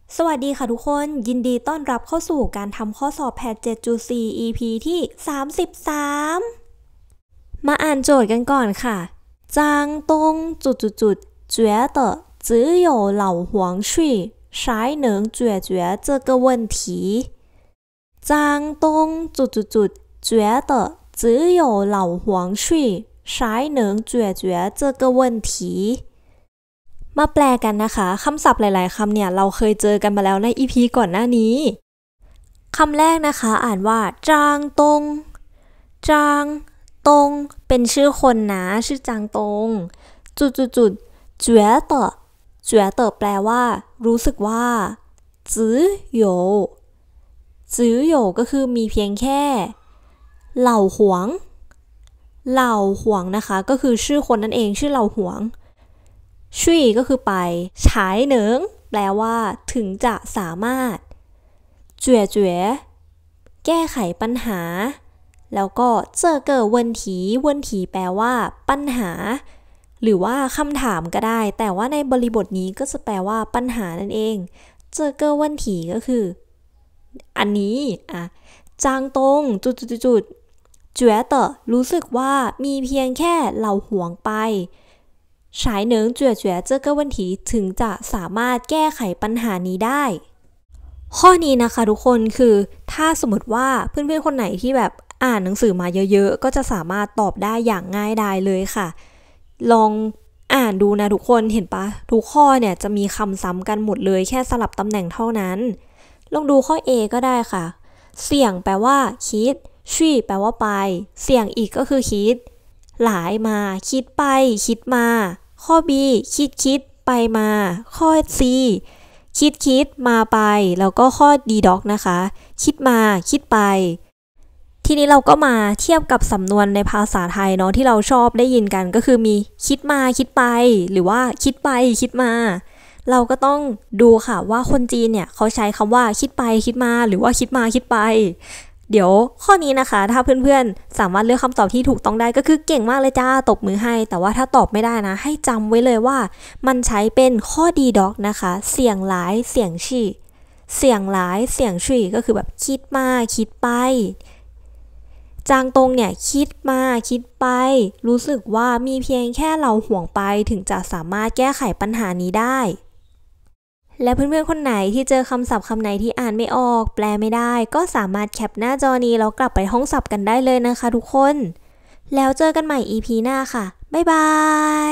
สวัสดีค่ะทุกคนยินดีต้อนรับเข้าสู่การทำข้อสอบแพท 7.4 EP ที่ 33มาอ่านโจทย์กันก่อนค่ะจางตง觉得只有老黄旭才能解决这个问题จางตง觉得只有老黄旭才能解决这个问题มาแปลกันนะคะคำศัพท์หลายๆคำเนี่ยเราเคยเจอกันมาแล้วใน EP ก่อนหน้านี้คำแรกนะคะอ่านว่าจางตงจางตงเป็นชื่อคนนะชื่อจางตง觉得觉得แปลว่ารู้สึกว่าจื้อโหยก็คือมีเพียงแค่เหล่าหวงนะคะก็คือชื่อคนนั่นเองชื่อเหล่าหวงช่วยก็คือไปฉายเหนิงแปลว่าถึงจะสามารถเจ๋วแก้ไขปัญหาแล้วก็เจอเกิดวันถีแปลว่าปัญหาหรือว่าคำถามก็ได้แต่ว่าในบริบทนี้ก็จะแปลว่าปัญหานั่นเองเจอเกิดวันถีก็คืออันนี้จางตงเจ๋วเต๋อรู้สึกว่ามีเพียงแค่เหล่าหวงไปฉายเหนิงเจ๋วเจอเกิดวันถีถึงจะสามารถแก้ไขปัญหานี้ได้ข้อนี้นะคะทุกคนคือถ้าสมมติว่าเพื่อนๆคนไหนที่แบบอ่านหนังสือมาเยอะๆก็จะสามารถตอบได้อย่างง่ายดายเลยค่ะลองอ่านดูนะทุกคนเห็นปะทุกข้อเนี่ยจะมีคำซ้ำกันหมดเลยแค่สลับตำแหน่งเท่านั้นลองดูข้อ A ก็ได้ค่ะเสี่ยงแปลว่าคิดชี่แปลว่าไปเสี่ยงอีกก็คือคิดหลายมาคิดไปคิดมาข้อ B คิดไปมาข้อ C คิดมาไปแล้วก็ข้อ D doc นะคะคิดมาคิดไปทีนี้เราก็มาเทียบกับสำนวนในภาษาไทยเนาะที่เราชอบได้ยินกันก็คือมีคิดมาคิดไปหรือว่าคิดไปคิดมาเราก็ต้องดูค่ะว่าคนจีนเนี่ยเขาใช้คำว่าคิดไปคิดมาหรือว่าคิดมาคิดไปเดี๋ยวข้อนี้นะคะถ้าเพื่อนๆสามารถเลือกคำตอบที่ถูกต้องได้ก็คือเก่งมากเลยจ้าตบมือให้แต่ว่าถ้าตอบไม่ได้นะให้จำไว้เลยว่ามันใช้เป็นข้อดีด็อกนะคะเสียงหลายเสียงชี่เสียงหลายเสียงชี่ก็คือแบบคิดมาคิดไปจางตงเนี่ยคิดมาคิดไปรู้สึกว่ามีเพียงแค่เราห่วงไปถึงจะสามารถแก้ไขปัญหานี้ได้และเพื่อนๆคนไหนที่เจอคำศัพท์คำไหนที่อ่านไม่ออกแปลไม่ได้ก็สามารถแคปหน้าจอนี้แล้วกลับไปห้องศัพท์กันได้เลยนะคะทุกคนแล้วเจอกันใหม่ EP หน้าค่ะบ๊ายบาย